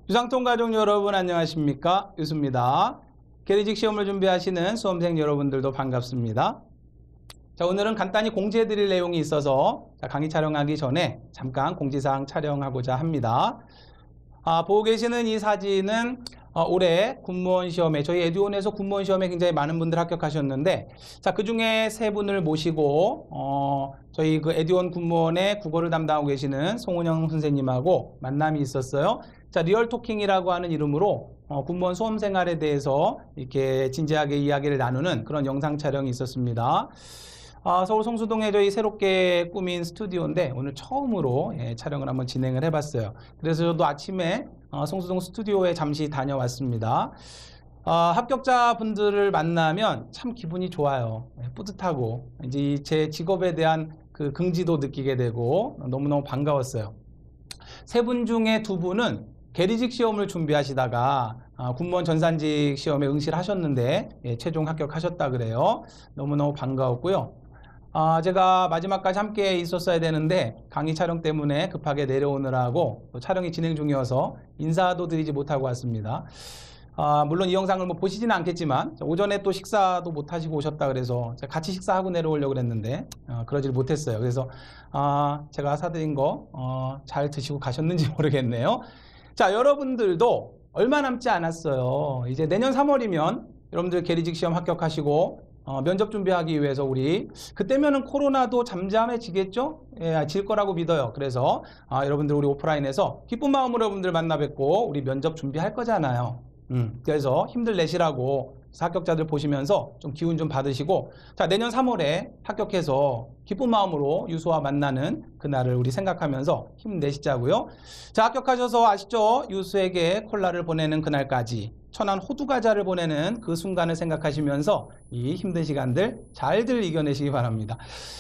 유상통 가족 여러분 안녕하십니까? 유수입니다. 계리직 시험을 준비하시는 수험생 여러분들도 반갑습니다. 자, 오늘은 간단히 공지해 드릴 내용이 있어서 강의 촬영하기 전에 잠깐 공지사항 촬영하고자 합니다. 보고 계시는 이 사진은 올해 군무원 시험에 저희 에듀온에서 군무원 시험에 굉장히 많은 분들 합격하셨는데 자, 그중에 세 분을 모시고 저희 그 에듀온 군무원의 국어를 담당하고 계시는 송은영 선생님하고 만남이 있었어요. 자, 리얼토킹이라고 하는 이름으로 군무원 수험 생활에 대해서 이렇게 진지하게 이야기를 나누는 그런 영상 촬영이 있었습니다. 서울 성수동에 저희 새롭게 꾸민 스튜디오인데 오늘 처음으로 촬영을 한번 진행을 해봤어요. 그래서 저도 아침에 성수동 스튜디오에 잠시 다녀왔습니다. 합격자분들을 만나면 참 기분이 좋아요. 뿌듯하고 이제 제 직업에 대한 그 긍지도 느끼게 되고 너무너무 반가웠어요. 세 분 중에 두 분은 계리직 시험을 준비하시다가 군무원 전산직 시험에 응시를 하셨는데 최종 합격하셨다 그래요. 너무너무 반가웠고요. 제가 마지막까지 함께 있었어야 되는데 강의 촬영 때문에 급하게 내려오느라고 또 촬영이 진행 중이어서 인사도 드리지 못하고 왔습니다. 물론 이 영상을 뭐 보시지는 않겠지만 오전에 또 식사도 못 하시고 오셨다 그래서 같이 식사하고 내려오려고 그랬는데 그러질 못했어요. 그래서 제가 사드린 거 잘 드시고 가셨는지 모르겠네요. 자, 여러분들도 얼마 남지 않았어요. 이제 내년 3월이면 여러분들 계리직 시험 합격하시고 면접 준비하기 위해서 우리 그때면은 코로나도 잠잠해지겠죠? 질 거라고 믿어요. 그래서 여러분들 우리 오프라인에서 기쁜 마음으로 여러분들 만나 뵙고 우리 면접 준비할 거잖아요. 그래서 힘들 내시라고 합격자들 보시면서 좀 기운 좀 받으시고 자, 내년 3월에 합격해서 기쁜 마음으로 유수와 만나는 그날을 우리 생각하면서 힘내시자고요. 자, 합격하셔서 아시죠? 유수에게 콜라를 보내는 그날까지 천안 호두 과자를 보내는 그 순간을 생각하시면서 이 힘든 시간들 잘들 이겨내시기 바랍니다.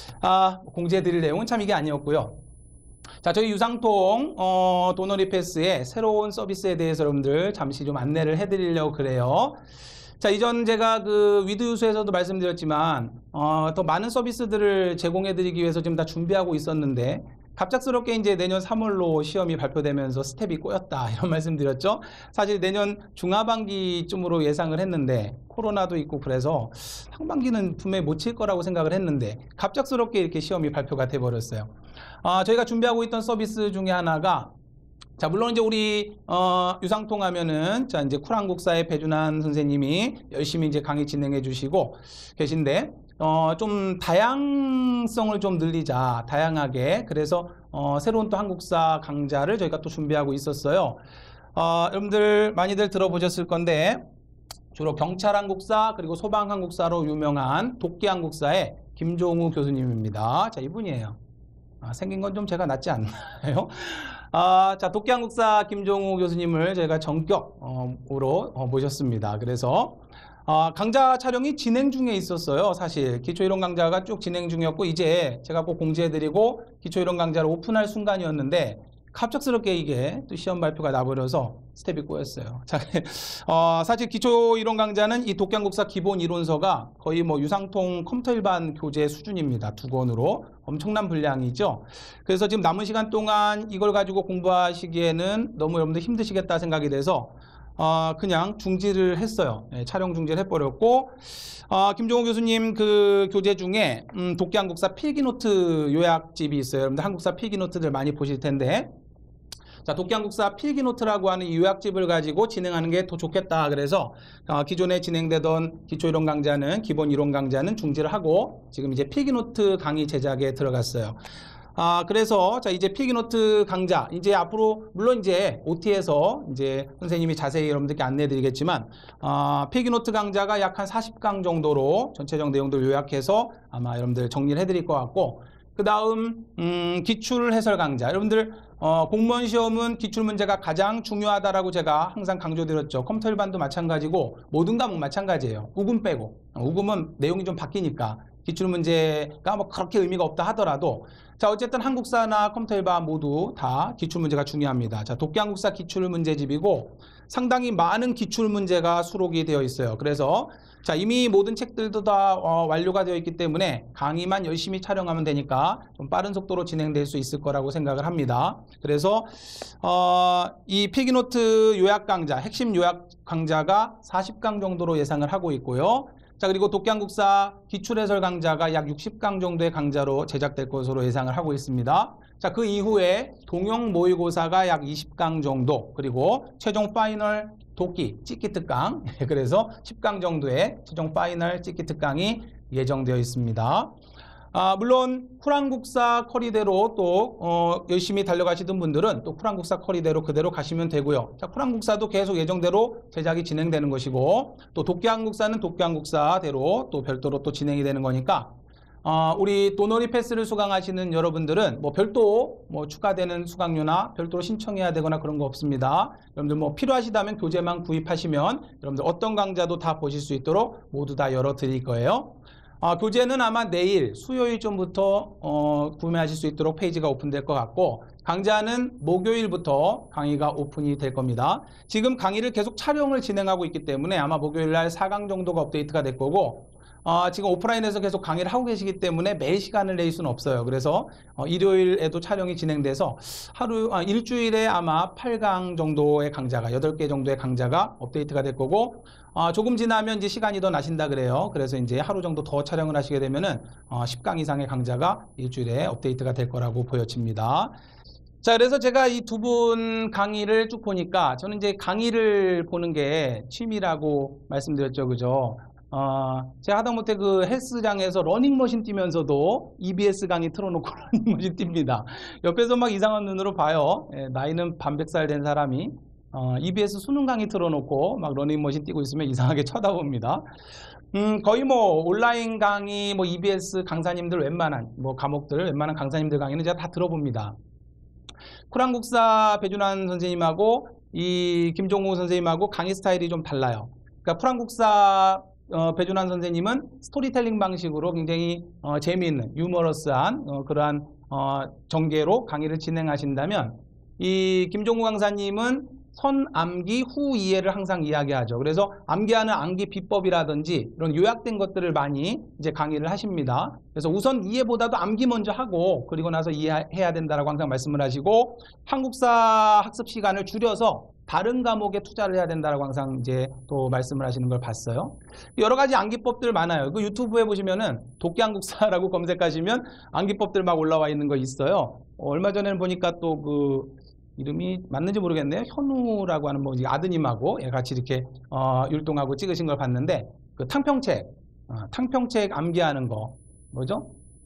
공지해 드릴 내용은 참 이게 아니었고요. 자, 저희 유상통 도너리 패스의 새로운 서비스에 대해서 여러분들 잠시 좀 안내를 해드리려고 그래요. 자, 이전 제가 그 위드 유수에서도 말씀드렸지만 더 많은 서비스들을 제공해드리기 위해서 지금 다 준비하고 있었는데 갑작스럽게 이제 내년 3월로 시험이 발표되면서 스텝이 꼬였다 이런 말씀드렸죠. 사실 내년 중하반기쯤으로 예상을 했는데 코로나도 있고 그래서 상반기는 분명히 못 칠 거라고 생각을 했는데 갑작스럽게 이렇게 시험이 발표가 돼버렸어요. 저희가 준비하고 있던 서비스 중에 하나가 자, 물론 이제 우리 유상통 하면은 자, 이제 쿨한국사의 배준환 선생님이 열심히 이제 강의 진행해 주시고 계신데 좀 다양성을 좀 늘리자, 다양하게. 그래서 새로운 또 한국사 강좌를 저희가 또 준비하고 있었어요. 여러분들 많이들 들어보셨을 건데 주로 경찰 한국사 그리고 소방 한국사로 유명한 도끼 한국사의 김종우 교수님입니다. 자, 이분이에요. 생긴 건 좀 제가 낫지 않나요? 자, 도끼 한국사 김종우 교수님을 저희가 전격으로 모셨습니다. 그래서 강좌 촬영이 진행 중에 있었어요. 사실 기초이론 강좌가 쭉 진행 중이었고 이제 제가 꼭 공지해드리고 기초이론 강좌를 오픈할 순간이었는데 갑작스럽게 이게 또 시험 발표가 나버려서 스텝이 꼬였어요. 자, 사실 기초이론 강좌는 이 도끼 한국사 기본 이론서가 거의 뭐 유상통 컴퓨터 일반 교재 수준입니다. 2권으로 엄청난 분량이죠. 그래서 지금 남은 시간 동안 이걸 가지고 공부하시기에는 너무 여러분들 힘드시겠다 생각이 돼서 그냥 중지를 했어요. 촬영 중지를 해버렸고 김종호 교수님 그 교재 중에 도끼 한국사 필기노트 요약집이 있어요. 여러분들 한국사 필기노트들 많이 보실 텐데 자, 도끼 한국사 필기노트라고 하는 이 요약집을 가지고 진행하는 게 더 좋겠다. 그래서 기존에 진행되던 기초이론 강좌는 기본 이론 강좌는 중지를 하고 지금 이제 필기노트 강의 제작에 들어갔어요. 그래서 자, 이제 필기노트 강좌 이제 앞으로 물론 이제 OT에서 이제 선생님이 자세히 여러분들께 안내해 드리겠지만 필기노트 강좌가 약 한 40강 정도로 전체적 내용들 요약해서 아마 여러분들 정리를 해 드릴 것 같고 그 다음 기출 해설 강좌 여러분들 공무원 시험은 기출 문제가 가장 중요하다라고 제가 항상 강조드렸죠. 컴퓨터 일반도 마찬가지고 모든 과목 마찬가지예요. 우금 빼고 우금은 내용이 좀 바뀌니까 기출문제가 뭐 그렇게 의미가 없다 하더라도 자, 어쨌든 한국사나 컴퓨터 일반 모두 다 기출문제가 중요합니다. 자, 독해한국사 기출문제집이고 상당히 많은 기출문제가 수록이 되어 있어요. 그래서 자, 이미 모든 책들도 다 완료가 되어 있기 때문에 강의만 열심히 촬영하면 되니까 좀 빠른 속도로 진행될 수 있을 거라고 생각을 합니다. 그래서 이 필기노트 요약 강좌, 핵심 요약 강좌가 40강 정도로 예상을 하고 있고요. 자, 그리고 독해한국사 기출해설 강좌가 약 60강 정도의 강좌로 제작될 것으로 예상을 하고 있습니다. 자, 그 이후에 동영 모의고사가 약 20강 정도, 그리고 최종 파이널 독기 찍기 특강, 그래서 10강 정도의 최종 파이널 찍기 특강이 예정되어 있습니다. 물론 쿨한국사 커리대로 또 열심히 달려가시던 분들은 또 쿨한국사 커리대로 그대로 가시면 되고요. 자, 쿨한국사도 계속 예정대로 제작이 진행되는 것이고 또 독해한국사는 독해한국사대로 또 별도로 또 진행이 되는 거니까 우리 도너리 패스를 수강하시는 여러분들은 뭐 별도 뭐 추가되는 수강료나 별도로 신청해야 되거나 그런 거 없습니다. 여러분들 뭐 필요하시다면 교재만 구입하시면 여러분들 어떤 강좌도 다 보실 수 있도록 모두 다 열어드릴 거예요. 교재는 아마 내일 수요일쯤부터 구매하실 수 있도록 페이지가 오픈될 것 같고 강좌는 목요일부터 강의가 오픈이 될 겁니다. 지금 강의를 계속 촬영을 진행하고 있기 때문에 아마 목요일날 4강 정도가 업데이트가 될 거고 지금 오프라인에서 계속 강의를 하고 계시기 때문에 매일 시간을 낼 수는 없어요. 그래서 일요일에도 촬영이 진행돼서 일주일에 아마 8강 정도의 강좌가 8개 정도의 강좌가 업데이트가 될 거고 조금 지나면 이제 시간이 더 나신다 그래요. 그래서 이제 하루 정도 더 촬영을 하시게 되면은 10강 이상의 강좌가 일주일에 업데이트가 될 거라고 보여집니다. 자, 그래서 제가 이 두 분 강의를 쭉 보니까 저는 이제 강의를 보는 게 취미라고 말씀드렸죠. 그죠? 제가 하다못해 그 헬스장에서 러닝머신 뛰면서도 EBS 강의 틀어놓고 러닝머신 뜁니다. 옆에서 막 이상한 눈으로 봐요. 나이는 반백살 된 사람이 EBS 수능 강의 틀어놓고 막 러닝머신 뛰고 있으면 이상하게 쳐다봅니다. 거의 뭐 온라인 강의, 뭐 EBS 강사님들 웬만한 뭐 과목들 웬만한 강사님들 강의는 제가 다 들어봅니다. 쿨한국사 배준환 선생님하고 이 김종우 선생님하고 강의 스타일이 좀 달라요. 그러니까 쿨한국사 배준환 선생님은 스토리텔링 방식으로 굉장히 재미있는 유머러스한 그러한 전개로 강의를 진행하신다면 이 김종우 강사님은 선 암기 후 이해를 항상 이야기하죠. 그래서 암기하는 암기 비법이라든지 이런 요약된 것들을 많이 이제 강의를 하십니다. 그래서 우선 이해보다도 암기 먼저 하고 그리고 나서 이해해야 된다라고 항상 말씀을 하시고 한국사 학습 시간을 줄여서 다른 과목에 투자를 해야 된다라고 항상 이제 또 말씀을 하시는 걸 봤어요. 여러 가지 암기법들 많아요. 그 유튜브에 보시면은 독해한국사라고 검색하시면 암기법들 막 올라와 있는 거 있어요. 얼마 전에는 보니까 또 그 이름이 맞는지 모르겠네요. 현우라고 하는 뭐 아드님하고 같이 이렇게 율동하고 찍으신 걸 봤는데 그 탕평책 암기하는 거 뭐죠?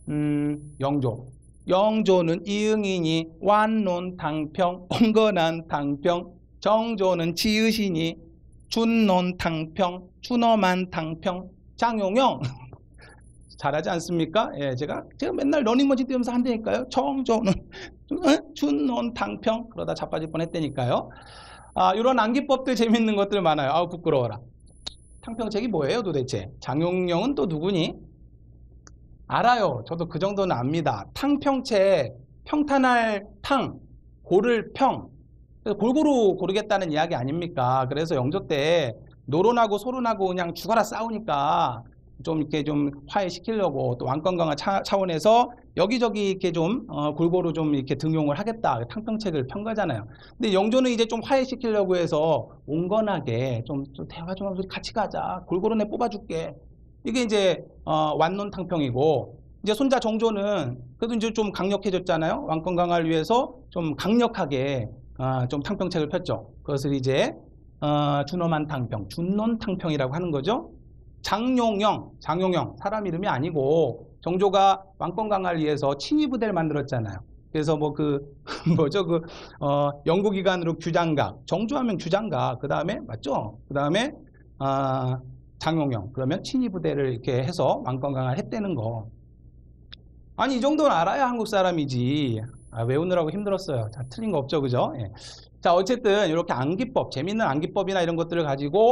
영조는 이응이니 완논 당평 옹건한 당평 정조는 지으시니 준논 당평 준엄한 당평 장용영 잘하지 않습니까? 예, 제가 맨날 러닝머신 뛰면서 한다니까요. 정조는 준논 당평 그러다 자빠질 뻔했다니까요. 이런 암기법들 재밌는 것들 많아요. 아우 부끄러워라. 탕평책이 뭐예요 도대체? 장용영은 또 누구니? 알아요. 저도 그 정도는 압니다. 탕평책 평탄할 탕 고를 평 골고루 고르겠다는 이야기 아닙니까? 그래서 영조 때 노론하고 소론하고 그냥 죽어라 싸우니까 좀 이렇게 좀 화해시키려고 또 왕권 강화 차원에서 여기저기 이렇게 좀 골고루 좀 이렇게 등용을 하겠다 탕평책을 편 거잖아요. 근데 영조는 이제 좀 화해시키려고 해서 온건하게 좀 대화 좀 하면서 같이 가자 골고루 내 뽑아줄게 이게 이제 완논 탕평이고 이제 손자 정조는 그래도 이제 좀 강력해졌잖아요. 왕권 강화를 위해서 좀 강력하게 좀 탕평책을 폈죠. 그것을 이제 준엄한 탕평, 준논 탕평이라고 하는 거죠. 장용영 사람 이름이 아니고 정조가 왕권 강화를 위해서 친위부대를 만들었잖아요. 그래서 뭐 뭐죠 영구기간으로 규장각, 정조하면 규장각, 그 다음에 맞죠? 그 다음에 장용영 그러면 친위부대를 이렇게 해서 왕권 강화를 했다는 거. 아니 이 정도는 알아야 한국 사람이지. 외우느라고 힘들었어요. 자, 틀린 거 없죠, 그죠? 예. 자, 어쨌든 이렇게 암기법, 재밌는 암기법이나 이런 것들을 가지고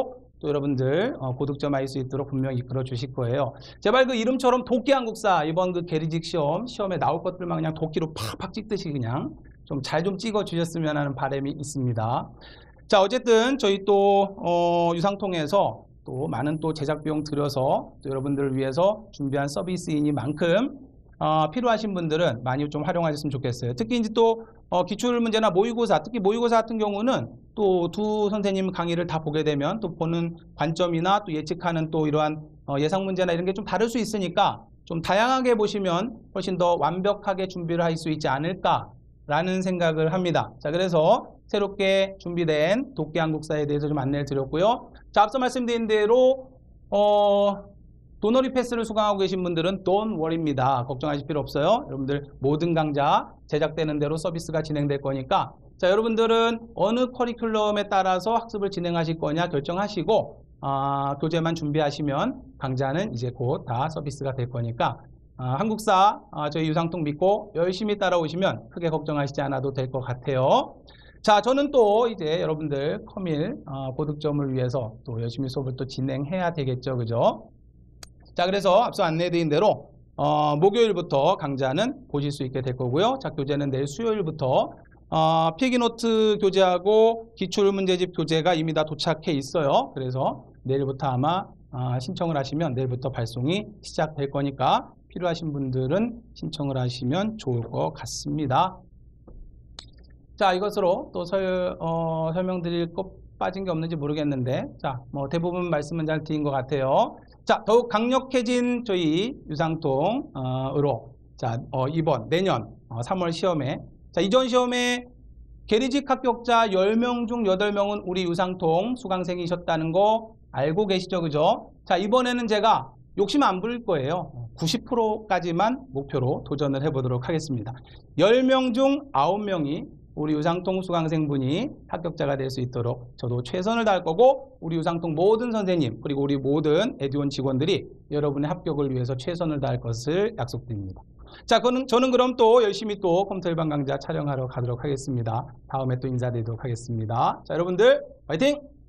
또 여러분들 고득점 할 수 있도록 분명히 이끌어 주실 거예요. 제발 그 이름처럼 도끼 한국사 이번 그 계리직 시험에 나올 것들만 그냥 도끼로 팍팍 찍듯이 그냥 좀 잘 좀 찍어 주셨으면 하는 바람이 있습니다. 자, 어쨌든 저희 또 유상통에서 또 많은 또 제작 비용 들여서 또 여러분들을 위해서 준비한 서비스이니만큼 필요하신 분들은 많이 좀 활용하셨으면 좋겠어요. 특히 이제 또 기출 문제나 모의고사, 특히 모의고사 같은 경우는 또 두 선생님 강의를 다 보게 되면 또 보는 관점이나 또 예측하는 또 이러한 예상 문제나 이런 게 좀 다를 수 있으니까 좀 다양하게 보시면 훨씬 더 완벽하게 준비를 할 수 있지 않을까라는 생각을 합니다. 자, 그래서 새롭게 준비된 도끼 한국사에 대해서 좀 안내를 드렸고요. 자, 앞서 말씀드린 대로 도너리 패스를 수강하고 계신 분들은 don't worry입니다. 걱정하실 필요 없어요. 여러분들 모든 강좌 제작되는 대로 서비스가 진행될 거니까 자, 여러분들은 어느 커리큘럼에 따라서 학습을 진행하실 거냐 결정하시고 교재만 준비하시면 강좌는 이제 곧 다 서비스가 될 거니까 한국사 저희 유상통 믿고 열심히 따라오시면 크게 걱정하시지 않아도 될 것 같아요. 자, 저는 또 이제 여러분들 커밀 고득점을 위해서 또 열심히 수업을 또 진행해야 되겠죠, 그죠? 자, 그래서 앞서 안내드린 대로 목요일부터 강좌는 보실 수 있게 될 거고요. 자, 교재는 내일 수요일부터 필기노트 교재하고 기출문제집 교재가 이미 다 도착해 있어요. 그래서 내일부터 아마 신청을 하시면 내일부터 발송이 시작될 거니까 필요하신 분들은 신청을 하시면 좋을 것 같습니다. 자, 이것으로 또 설명드릴 것 빠진 게 없는지 모르겠는데 자, 뭐 대부분 말씀은 잘 드린 것 같아요. 자, 더욱 강력해진 저희 유상통으로 자, 이번 내년 3월 시험에 자, 이전 시험에 계리직 합격자 10명 중 8명은 우리 유상통 수강생이셨다는 거 알고 계시죠, 그죠? 자, 이번에는 제가 욕심 안 부릴 거예요. 90%까지만 목표로 도전을 해보도록 하겠습니다. 10명 중 9명이 우리 유상통 수강생분이 합격자가 될 수 있도록 저도 최선을 다할 거고 우리 유상통 모든 선생님 그리고 우리 모든 에듀온 직원들이 여러분의 합격을 위해서 최선을 다할 것을 약속드립니다. 자, 저는 그럼 또 열심히 또 컴퓨터 일반 강좌 촬영하러 가도록 하겠습니다. 다음에 또 인사드리도록 하겠습니다. 자, 여러분들 화이팅!